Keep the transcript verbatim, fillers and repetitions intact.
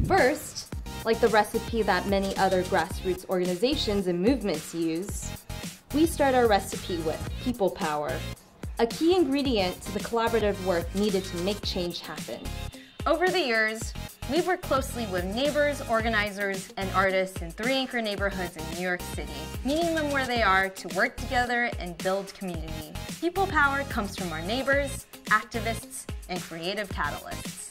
First, like the recipe that many other grassroots organizations and movements use, we start our recipe with people power, a key ingredient to the collaborative work needed to make change happen. Over the years, we've worked closely with neighbors, organizers, and artists in three anchor neighborhoods in New York City, meeting them where they are to work together and build community. People power comes from our neighbors, activists, and creative catalysts.